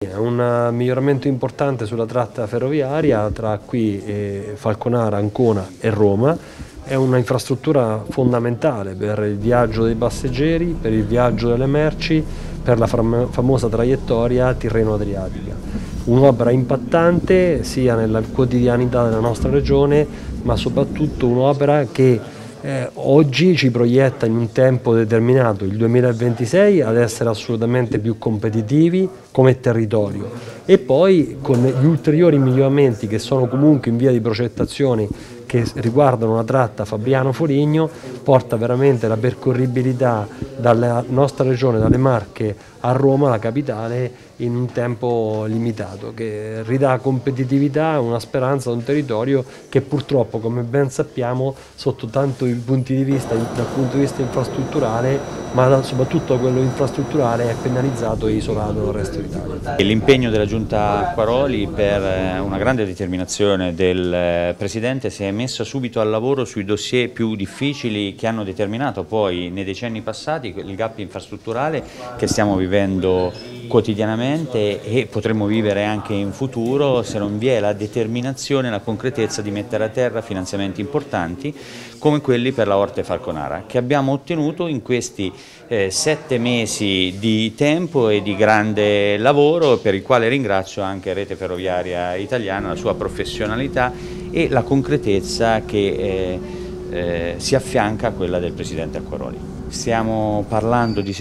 È un miglioramento importante sulla tratta ferroviaria tra qui Falconara, Ancona e Roma. È una infrastruttura fondamentale per il viaggio dei passeggeri, per il viaggio delle merci, per la famosa traiettoria Tirreno-Adriatica. Un'opera impattante sia nella quotidianità della nostra regione, ma soprattutto un'opera che oggi ci proietta in un tempo determinato, il 2026, ad essere assolutamente più competitivi come territorio, e poi con gli ulteriori miglioramenti che sono comunque in via di progettazione, che riguardano la tratta Fabriano-Foligno, porta veramente la percorribilità dalla nostra regione, dalle Marche a Roma, la capitale, in un tempo limitato, che ridà competitività e una speranza a un territorio che purtroppo, come ben sappiamo, sotto tanti punti di vista, dal punto di vista infrastrutturale, ma soprattutto quello infrastrutturale, è penalizzato e isolato dal resto d'Italia. L'impegno della Giunta Acquaroli, per una grande determinazione del Presidente, si è messa subito al lavoro sui dossier più difficili che hanno determinato poi nei decenni passati il gap infrastrutturale che stiamo vivendo quotidianamente e potremmo vivere anche in futuro se non vi è la determinazione e la concretezza di mettere a terra finanziamenti importanti come quelli per la Orte Falconara, che abbiamo ottenuto in questi 7 mesi di tempo e di grande lavoro, per il quale ringrazio anche Rete Ferroviaria Italiana, la sua professionalità e la concretezza che si affianca a quella del Presidente Acquaroli. Stiamo parlando di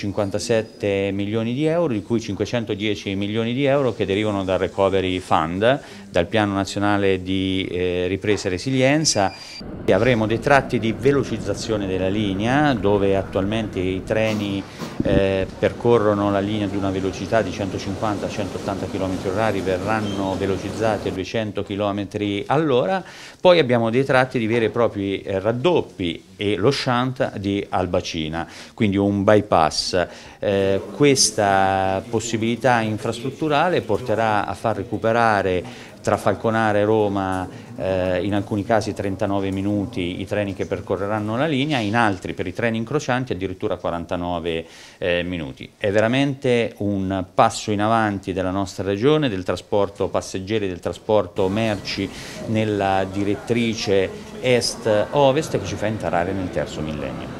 657 milioni di euro, di cui 510 milioni di euro che derivano dal Recovery Fund, dal Piano Nazionale di Ripresa e Resilienza. E avremo dei tratti di velocizzazione della linea, dove attualmente i treni percorrono la linea di una velocità di 150-180 km/h, verranno velocizzati a 200 km/h. Poi abbiamo dei tratti di veri e propri raddoppi e lo shunt di Albacina, quindi un bypass. Questa possibilità infrastrutturale porterà a far recuperare tra Falconara e Roma in alcuni casi 39 minuti i treni che percorreranno la linea, in altri per i treni incrocianti addirittura 49 minuti. È veramente un passo in avanti della nostra regione, del trasporto passeggeri, del trasporto merci nella direttrice est-ovest, che ci fa entrare nel terzo millennio.